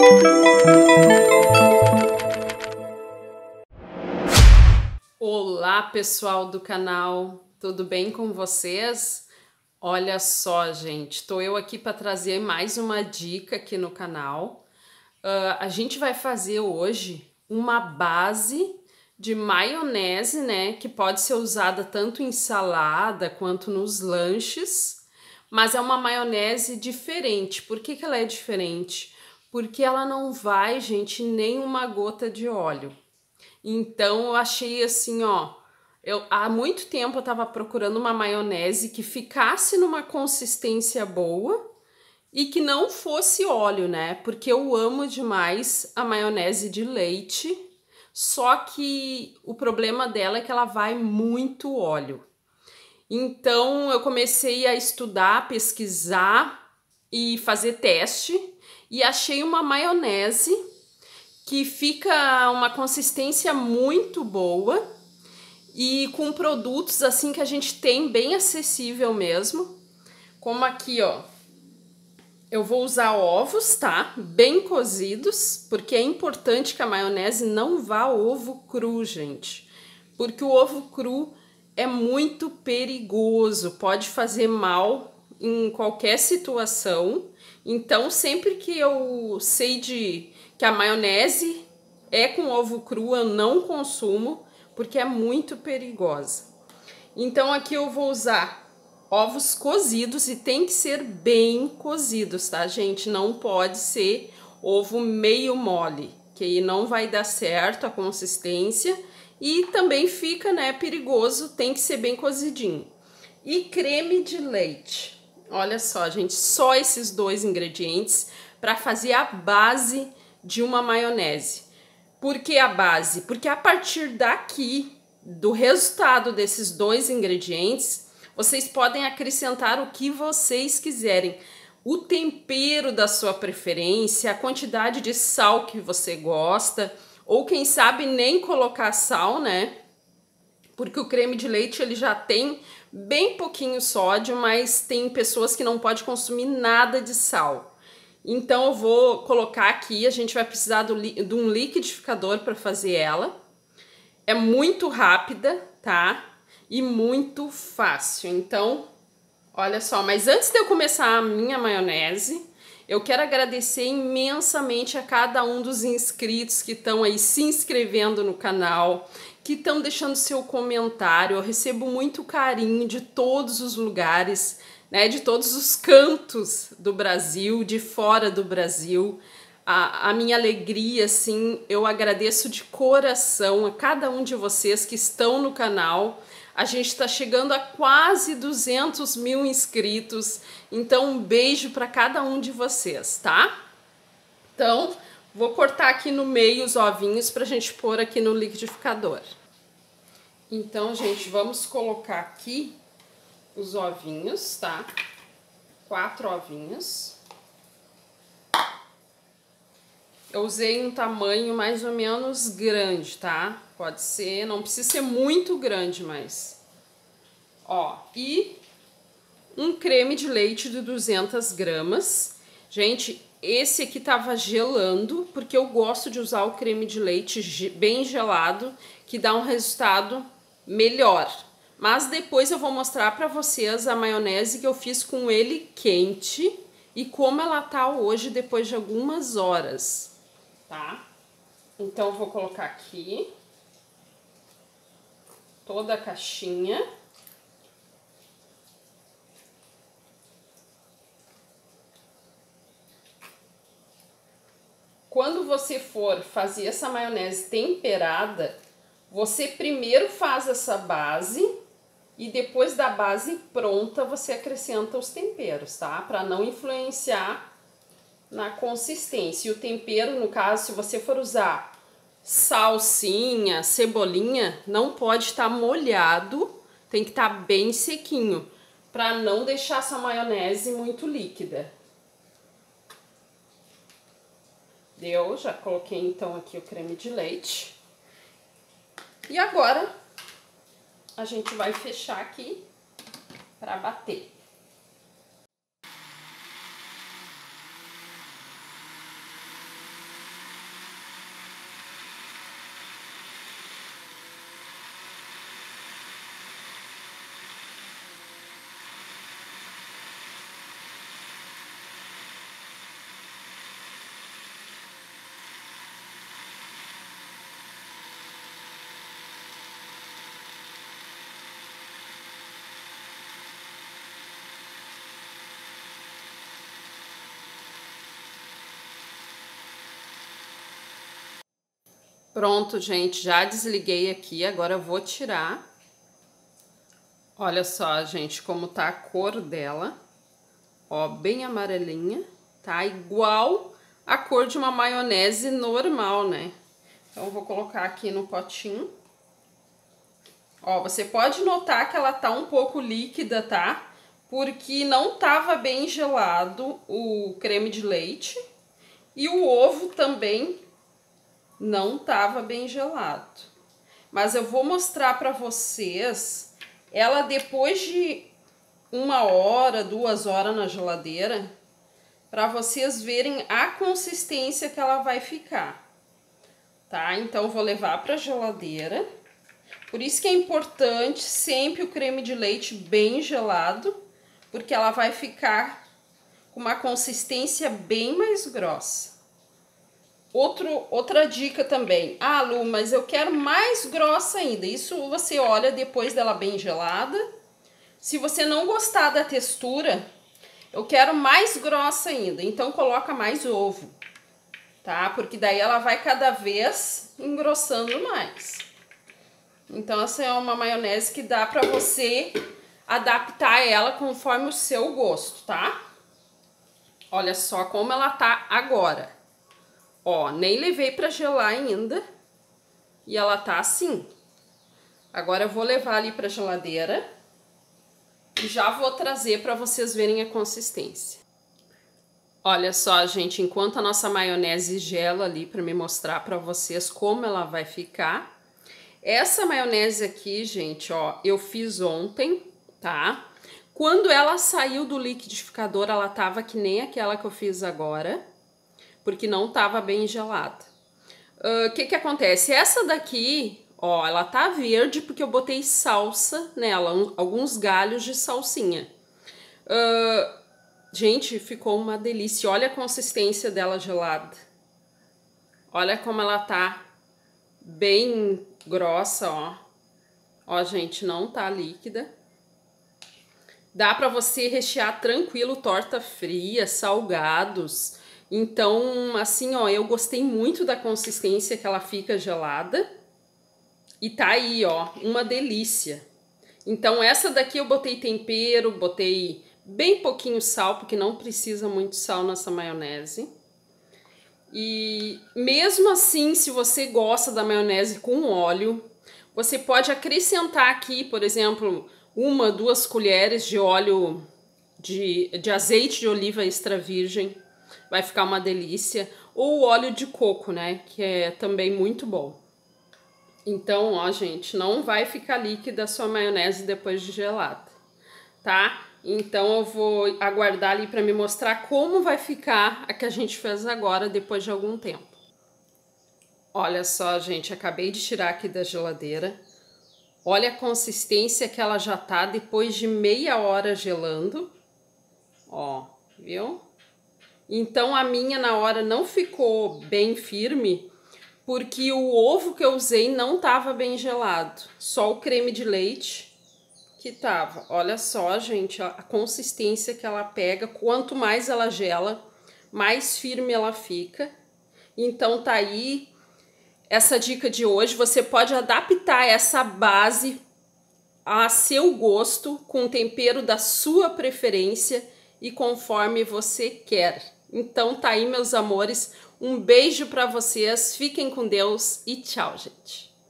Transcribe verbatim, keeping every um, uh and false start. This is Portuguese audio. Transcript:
Olá, pessoal do canal, tudo bem com vocês? Olha só, gente, tô eu aqui para trazer mais uma dica aqui no canal. Uh, a gente vai fazer hoje uma base de maionese, né, que pode ser usada tanto em salada quanto nos lanches, mas é uma maionese diferente. Por que que ela é diferente? Porque ela não vai, gente, nem uma gota de óleo. Então eu achei assim, ó, eu há muito tempo eu tava procurando uma maionese que ficasse numa consistência boa e que não fosse óleo, né? Porque eu amo demais a maionese de leite, só que o problema dela é que ela vai muito óleo. Então eu comecei a estudar, pesquisar e fazer teste e achei uma maionese que fica uma consistência muito boa e com produtos assim que a gente tem bem acessível mesmo. Como aqui, ó, eu vou usar ovos, tá? Bem cozidos, porque é importante que a maionese não vá ovo cru, gente. Porque o ovo cru é muito perigoso, pode fazer mal em qualquer situação. Então, sempre que eu sei de que a maionese é com ovo cru, eu não consumo, porque é muito perigosa. Então, aqui eu vou usar ovos cozidos e tem que ser bem cozidos, tá, gente? Não pode ser ovo meio mole, que aí não vai dar certo a consistência e também fica, né, perigoso, tem que ser bem cozidinho. E creme de leite. Olha só, gente, só esses dois ingredientes para fazer a base de uma maionese. Por que a base? Porque a partir daqui, do resultado desses dois ingredientes, vocês podem acrescentar o que vocês quiserem. O tempero da sua preferência, a quantidade de sal que você gosta, ou quem sabe nem colocar sal, né? Porque o creme de leite ele já tem bem pouquinho sódio, mas tem pessoas que não podem consumir nada de sal. Então eu vou colocar aqui, a gente vai precisar do, de um liquidificador para fazer ela. É muito rápida, tá? E muito fácil. Então, olha só, mas antes de eu começar a minha maionese, eu quero agradecer imensamente a cada um dos inscritos que estão aí se inscrevendo no canal, que estão deixando seu comentário. Eu recebo muito carinho de todos os lugares, né, de todos os cantos do Brasil, de fora do Brasil. A, a minha alegria, assim, eu agradeço de coração a cada um de vocês que estão no canal. A gente está chegando a quase duzentos mil inscritos, então um beijo para cada um de vocês, tá? Então, vou cortar aqui no meio os ovinhos para a gente pôr aqui no liquidificador. Então, gente, vamos colocar aqui os ovinhos, tá? Quatro ovinhos. Eu usei um tamanho mais ou menos grande, tá? Pode ser, não precisa ser muito grande, mas... Ó, e um creme de leite de duzentas gramas. Gente, esse aqui tava gelando, porque eu gosto de usar o creme de leite bem gelado, que dá um resultado melhor. Mas depois eu vou mostrar pra vocês a maionese que eu fiz com ele quente e como ela tá hoje depois de algumas horas, tá? Então eu vou colocar aqui toda a caixinha. Quando você for fazer essa maionese temperada, você primeiro faz essa base e depois da base pronta você acrescenta os temperos, tá? Para não influenciar na consistência. E o tempero, no caso, se você for usar salsinha, cebolinha, não pode estar molhado, tem que estar bem sequinho, para não deixar essa maionese muito líquida. Deu, já coloquei então aqui o creme de leite. E agora a gente vai fechar aqui para bater. Pronto, gente, já desliguei aqui, agora eu vou tirar. Olha só, gente, como tá a cor dela. Ó, bem amarelinha, tá? Igual a cor de uma maionese normal, né? Então, eu vou colocar aqui no potinho. Ó, você pode notar que ela tá um pouco líquida, tá? Porque não tava bem gelado o creme de leite. E o ovo também não tava bem gelado. Mas eu vou mostrar pra vocês ela depois de uma hora, duas horas na geladeira, pra vocês verem a consistência que ela vai ficar. Tá? Então, eu vou levar pra geladeira. Por isso que é importante sempre o creme de leite bem gelado, porque ela vai ficar com uma consistência bem mais grossa. Outro, outra dica também. Ah, Lu, mas eu quero mais grossa ainda. Isso você olha depois dela bem gelada. Se você não gostar da textura, eu quero mais grossa ainda. Então, coloca mais ovo, tá? Porque daí ela vai cada vez engrossando mais. Então, essa é uma maionese que dá pra você adaptar ela conforme o seu gosto, tá? Olha só como ela tá agora. Ó, nem levei pra gelar ainda. E ela tá assim. Agora eu vou levar ali pra geladeira. E já vou trazer pra vocês verem a consistência. Olha só, gente, enquanto a nossa maionese gela ali pra me mostrar pra vocês como ela vai ficar. Essa maionese aqui, gente, ó, eu fiz ontem, tá? Quando ela saiu do liquidificador, ela tava que nem aquela que eu fiz agora, porque não tava bem gelada. O uh, que que acontece? Essa daqui, ó, ela tá verde porque eu botei salsa nela, um, alguns galhos de salsinha. Uh, gente, ficou uma delícia. Olha a consistência dela gelada. Olha como ela tá bem grossa, ó. Ó, gente, não tá líquida. Dá pra você rechear tranquilo torta fria, salgados. Então, assim, ó, eu gostei muito da consistência que ela fica gelada. E tá aí, ó, uma delícia. Então, essa daqui eu botei tempero, botei bem pouquinho sal, porque não precisa muito sal nessa maionese. E mesmo assim, se você gosta da maionese com óleo, você pode acrescentar aqui, por exemplo, uma, duas colheres de óleo de, de azeite de oliva extra virgem. Vai ficar uma delícia. Ou óleo de coco, né? Que é também muito bom. Então, ó, gente, não vai ficar líquida a sua maionese depois de gelada, tá? Então, eu vou aguardar ali para me mostrar como vai ficar a que a gente fez agora, depois de algum tempo. Olha só, gente, acabei de tirar aqui da geladeira. Olha a consistência que ela já tá depois de meia hora gelando. Ó, viu? Então, a minha na hora não ficou bem firme, porque o ovo que eu usei não tava bem gelado. Só o creme de leite que tava. Olha só, gente, a consistência que ela pega. Quanto mais ela gela, mais firme ela fica. Então, tá aí essa dica de hoje. Você pode adaptar essa base a seu gosto, com o tempero da sua preferência e conforme você quer. Então tá aí, meus amores, um beijo para vocês, fiquem com Deus e tchau, gente.